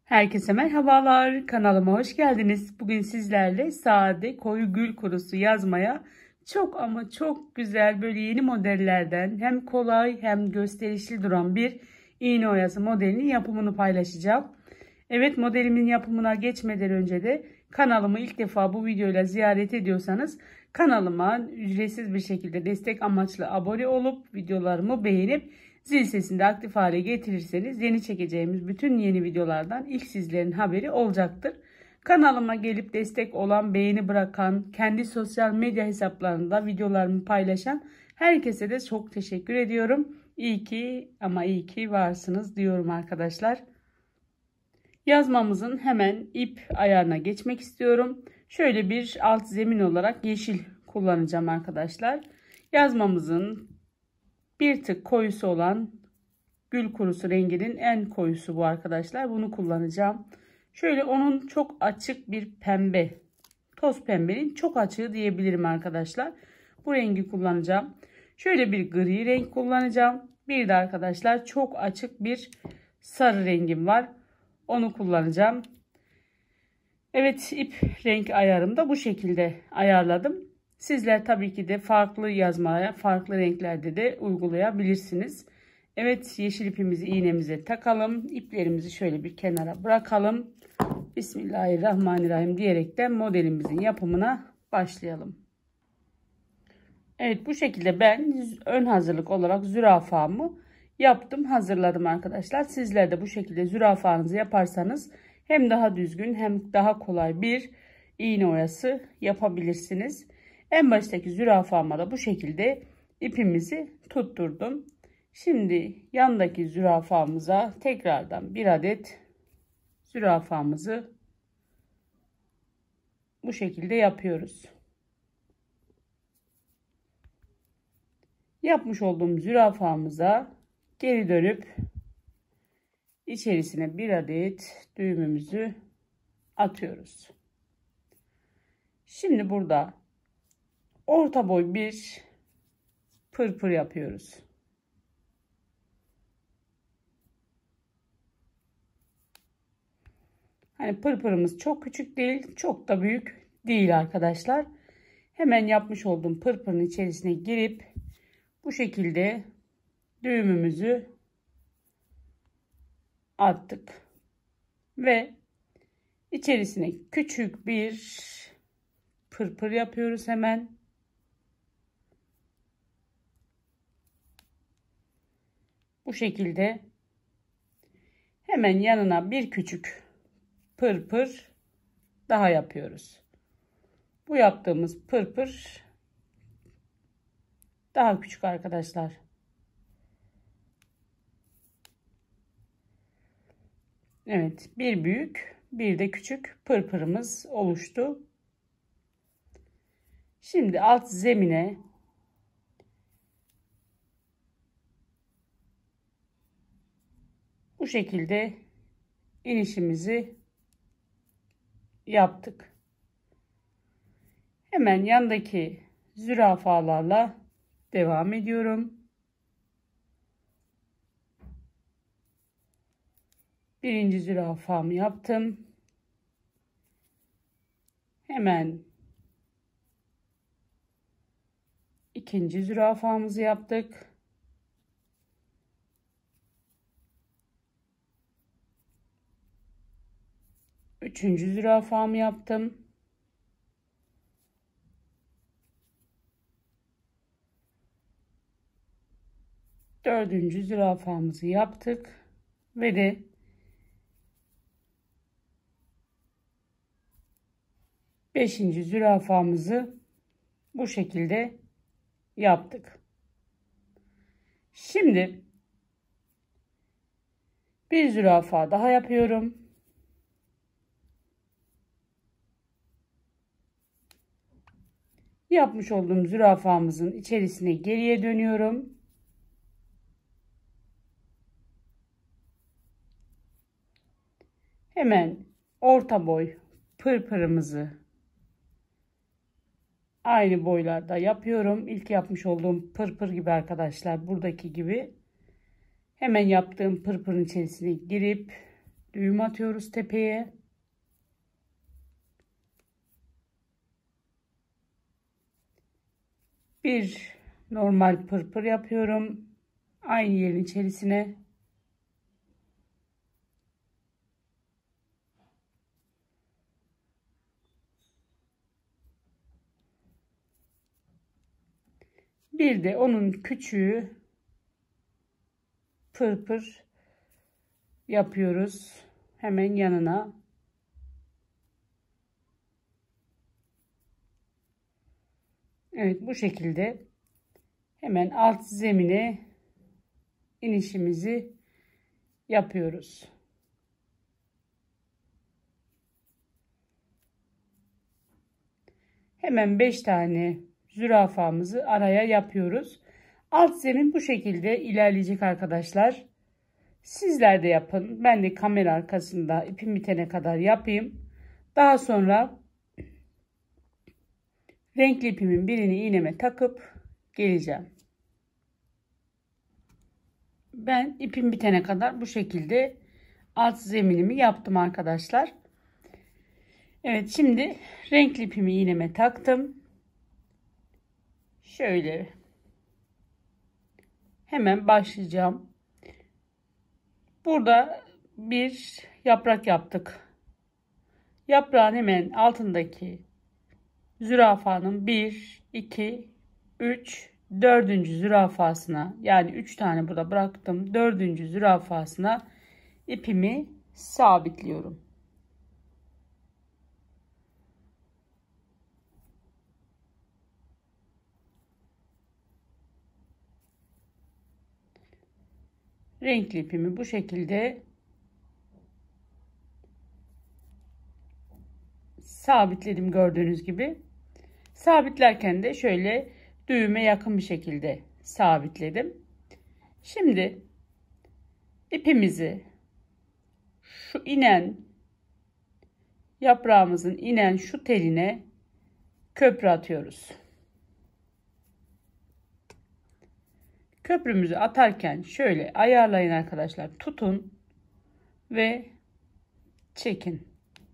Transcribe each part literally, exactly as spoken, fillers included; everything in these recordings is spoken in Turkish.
Herkese merhabalar, kanalıma hoş geldiniz. Bugün sizlerle sade koyu gül kurusu yazmaya çok ama çok güzel böyle yeni modellerden hem kolay hem gösterişli duran bir iğne oyası modelinin yapımını paylaşacağım. Evet, modelimin yapımına geçmeden önce de kanalımı ilk defa bu videoyla ziyaret ediyorsanız kanalıma ücretsiz bir şekilde destek amaçlı abone olup videolarımı beğenip zil sesini de aktif hale getirirseniz yeni çekeceğimiz bütün yeni videolardan ilk sizlerin haberi olacaktır. Kanalıma gelip destek olan, beğeni bırakan, kendi sosyal medya hesaplarında videolarımı paylaşan herkese de çok teşekkür ediyorum. İyi ki ama iyi ki varsınız diyorum arkadaşlar. Yazmamızın hemen ip ayarına geçmek istiyorum. Şöyle bir alt zemin olarak yeşil kullanacağım arkadaşlar. Yazmamızın bir tık koyusu olan gül kurusu renginin en koyusu bu arkadaşlar. Bunu kullanacağım. Şöyle onun çok açık bir pembe, toz pembenin çok açığı diyebilirim arkadaşlar. Bu rengi kullanacağım. Şöyle bir gri renk kullanacağım. Bir de arkadaşlar çok açık bir sarı rengim var. Onu kullanacağım. Evet, ip renk ayarımı da bu şekilde ayarladım. Sizler tabii ki de farklı yazmaya, farklı renklerde de uygulayabilirsiniz. Evet, yeşil ipimizi iğnemize takalım. İplerimizi şöyle bir kenara bırakalım. Bismillahirrahmanirrahim diyerekten modelimizin yapımına başlayalım. Evet, bu şekilde ben ön hazırlık olarak zürafamı yaptım, hazırladım arkadaşlar. Sizler de bu şekilde zürafanızı yaparsanız hem daha düzgün hem daha kolay bir iğne oyası yapabilirsiniz. En baştaki zürafama da bu şekilde ipimizi tutturdum. Şimdi yandaki zürafamıza tekrardan bir adet zürafamızı bu şekilde yapıyoruz. Yapmış olduğum zürafamıza geri dönüp içerisine bir adet düğümümüzü atıyoruz. Şimdi burada orta boy bir pırpır yapıyoruz. Hani pırpırımız çok küçük değil, çok da büyük değil arkadaşlar. Hemen yapmış olduğum pırpırın içerisine girip bu şekilde düğümümüzü attık ve içerisine küçük bir pırpır yapıyoruz hemen. Bu şekilde hemen yanına bir küçük pırpır daha yapıyoruz. Bu yaptığımız pırpır daha küçük arkadaşlar. Evet, bir büyük bir de küçük pırpırımız oluştu. Şimdi alt zemine bu şekilde inişimizi yaptık. Hemen yandaki zürafalarla devam ediyorum. Birinci zürafamı yaptım. Hemen ikinci zürafamızı yaptık. Üçüncü zürafamı yaptım. Dördüncü zürafamızı yaptık ve de beşinci zürafamızı bu şekilde yaptık. Şimdi bir zürafa daha yapıyorum. Yapmış olduğum zürafamızın içerisine geriye dönüyorum. Hemen orta boy pırpırımızı aynı boylarda yapıyorum. İlk yapmış olduğum pırpır gibi arkadaşlar, buradaki gibi. Hemen yaptığım pırpırın içerisine girip düğüm atıyoruz tepeye. Bir normal pırpır yapıyorum. Aynı yerin içerisine. Bir de onun küçüğü pırpır yapıyoruz. Hemen yanına. Evet, bu şekilde hemen alt zemine inişimizi yapıyoruz. Hemen beş tane zürafamızı araya yapıyoruz. Alt zemin bu şekilde ilerleyecek arkadaşlar. Sizler de yapın. Ben de kamera arkasında ipim bitene kadar yapayım. Daha sonra renkli ipimin birini iğneme takıp geleceğim. Ben ipim bitene kadar bu şekilde alt zeminimi yaptım arkadaşlar. Evet, şimdi renkli ipimi iğneme taktım. Şöyle hemen başlayacağım. Burada bir yaprak yaptık. Yaprağın hemen altındaki zürafanın bir, iki, üç, dördüncü zürafasına, yani üç tane burada bıraktım. dördüncü zürafasına ipimi sabitliyorum. Renkli ipimi bu şekilde sabitledim gördüğünüz gibi. Sabitlerken de şöyle düğüme yakın bir şekilde sabitledim. Şimdi ipimizi şu inen yaprağımızın inen şu teline köprü atıyoruz. Köprümüzü atarken şöyle ayarlayın arkadaşlar. Tutun ve çekin.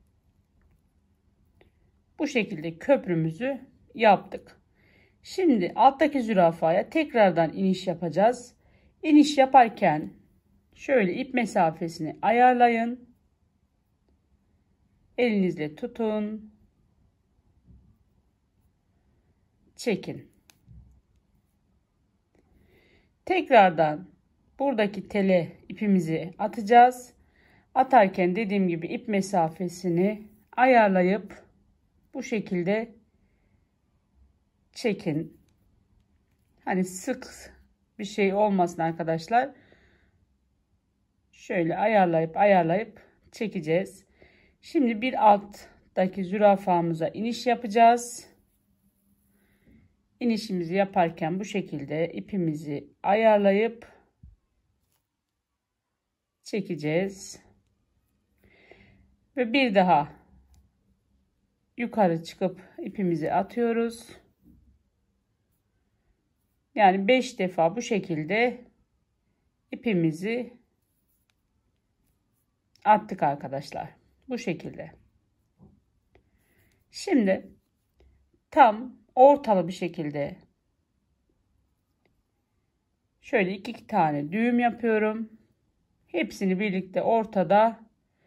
Bu şekilde köprümüzü yaptık. Şimdi alttaki zürafaya tekrardan iniş yapacağız. İniş yaparken şöyle ip mesafesini ayarlayın. Elinizle tutun. Çekin. Tekrardan buradaki tele ipimizi atacağız. Atarken dediğim gibi ip mesafesini ayarlayıp bu şekilde çekin. Hani sık bir şey olmasın arkadaşlar. Şöyle ayarlayıp ayarlayıp çekeceğiz. Şimdi bir alttaki zürafamıza iniş yapacağız. İnişimizi yaparken bu şekilde ipimizi ayarlayıp çekeceğiz. Ve bir daha yukarı çıkıp ipimizi atıyoruz. Yani beş defa bu şekilde ipimizi attık arkadaşlar. Bu şekilde. Şimdi tam ortalı bir şekilde şöyle iki, iki tane düğüm yapıyorum. Hepsini birlikte ortada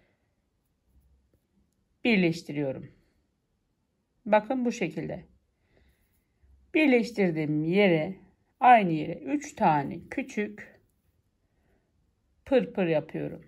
birleştiriyorum. Bakın bu şekilde. Birleştirdiğim yere, aynı yere üç tane küçük pırpır yapıyorum.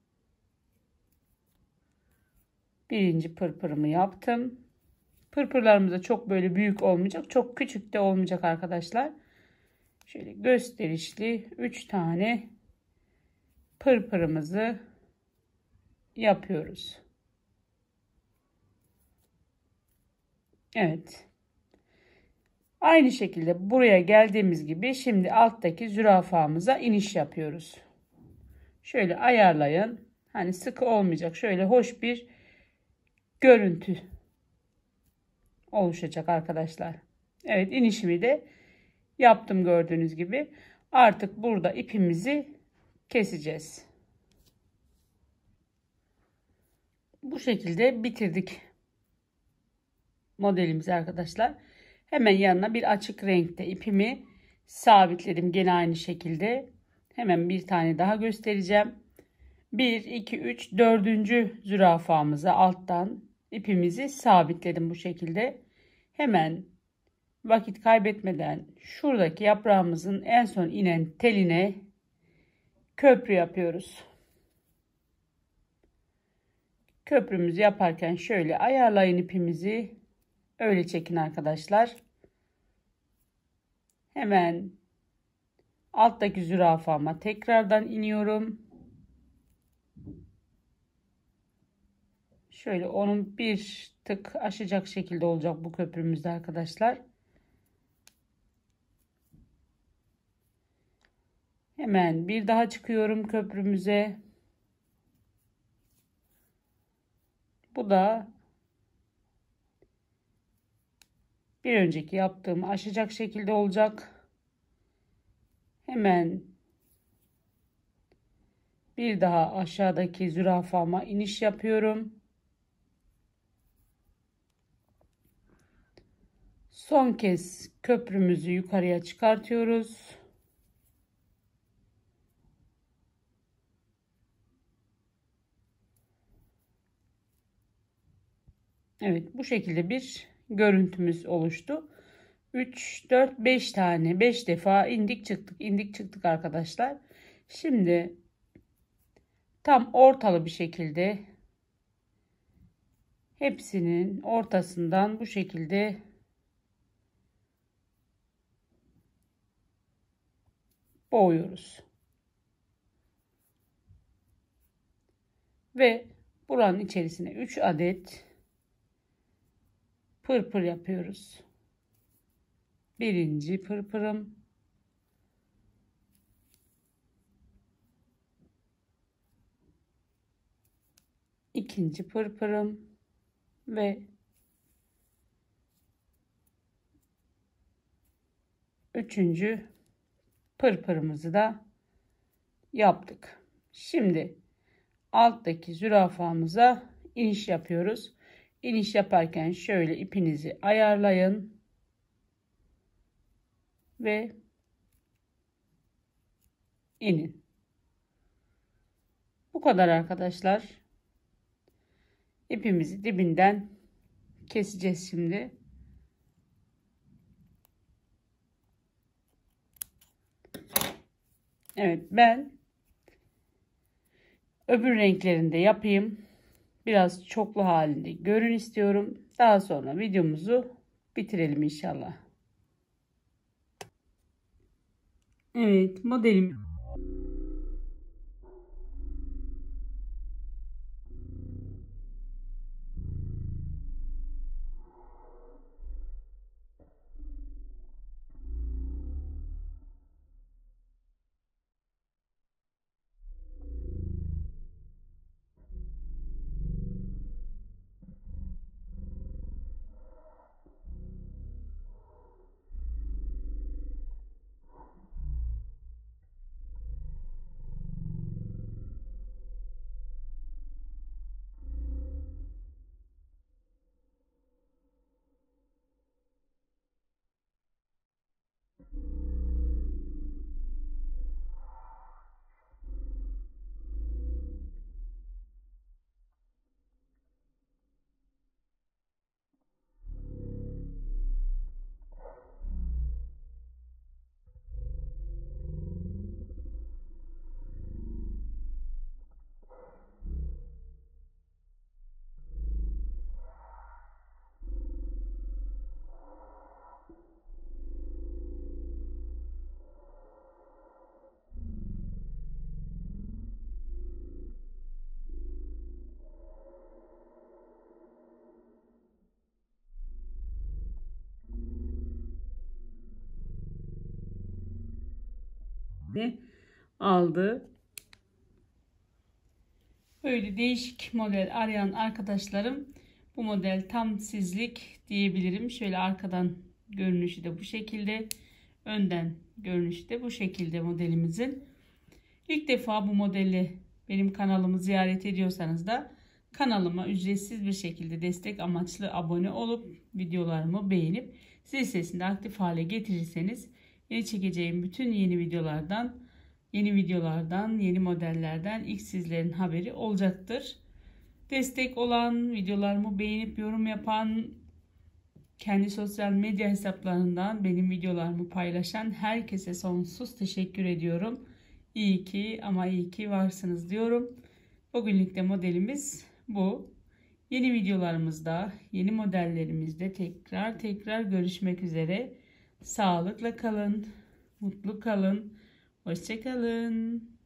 Birinci pırpırımı yaptım. Pırpırlarımız da çok böyle büyük olmayacak. Çok küçük de olmayacak arkadaşlar. Şöyle gösterişli üç tane pırpırımızı yapıyoruz. Evet. Aynı şekilde buraya geldiğimiz gibi şimdi alttaki zürafamıza iniş yapıyoruz. Şöyle ayarlayın. Hani sıkı olmayacak. Şöyle hoş bir görüntü oluşacak arkadaşlar. Evet, inişimi de yaptım gördüğünüz gibi. Artık burada ipimizi keseceğiz. Bu şekilde bitirdik modelimizi arkadaşlar. Hemen yanına bir açık renkte ipimi sabitledim. Gene aynı şekilde. Hemen bir tane daha göstereceğim. bir, iki, üç, dördüncü zürafamıza alttan ipimizi sabitledim bu şekilde. Hemen vakit kaybetmeden şuradaki yaprağımızın en son inen teline köprü yapıyoruz. Köprümüzü yaparken şöyle ayarlayın ipimizi. Öyle çekin arkadaşlar. Hemen alttaki zürafama tekrardan iniyorum. Şöyle onun bir tık aşacak şekilde olacak bu köprümüzde arkadaşlar. Hemen bir daha çıkıyorum köprümüze. Bu da bir önceki yaptığım aşacak şekilde olacak. Hemen bir daha aşağıdaki zürafama iniş yapıyorum. Son kez köprümüzü yukarıya çıkartıyoruz. Evet, bu şekilde bir görüntümüz oluştu. üç, dört, beş tane beş defa indik çıktık indik çıktık arkadaşlar. Şimdi tam ortalı bir şekilde hepsinin ortasından bu şekilde boğuyoruz. Ve buranın içerisine üç adet pırpır yapıyoruz. Birinci pırpırım, ikinci pırpırım ve üçüncü pırpırımızı da yaptık. Şimdi alttaki zürafamıza iniş yapıyoruz. İniş yaparken şöyle ipinizi ayarlayın ve inin. Bu kadar arkadaşlar. İpimizi dibinden keseceğiz şimdi. Evet, ben öbür renklerinde yapayım. Biraz çoklu halinde görün istiyorum. Daha sonra videomuzu bitirelim inşallah. Evet, modelim aldı. Böyle değişik model arayan arkadaşlarım, bu model tam sizlik diyebilirim. Şöyle arkadan görünüşü de bu şekilde, önden görünüşü de bu şekilde modelimizin. İlk defa bu modeli benim kanalımı ziyaret ediyorsanız da Kanalıma ücretsiz bir şekilde destek amaçlı abone olup videolarımı beğenip zil sesini de aktif hale getirirseniz yeni çekeceğim bütün yeni videolardan, yeni videolardan, yeni modellerden ilk sizlerin haberi olacaktır. Destek olan, videolarımı beğenip yorum yapan, kendi sosyal medya hesaplarından benim videolarımı paylaşan herkese sonsuz teşekkür ediyorum. İyi ki ama iyi ki varsınız diyorum. Bugünlük de modelimiz bu. Yeni videolarımızda, yeni modellerimizde tekrar tekrar görüşmek üzere. Sağlıkla kalın, mutlu kalın, hoşça kalın.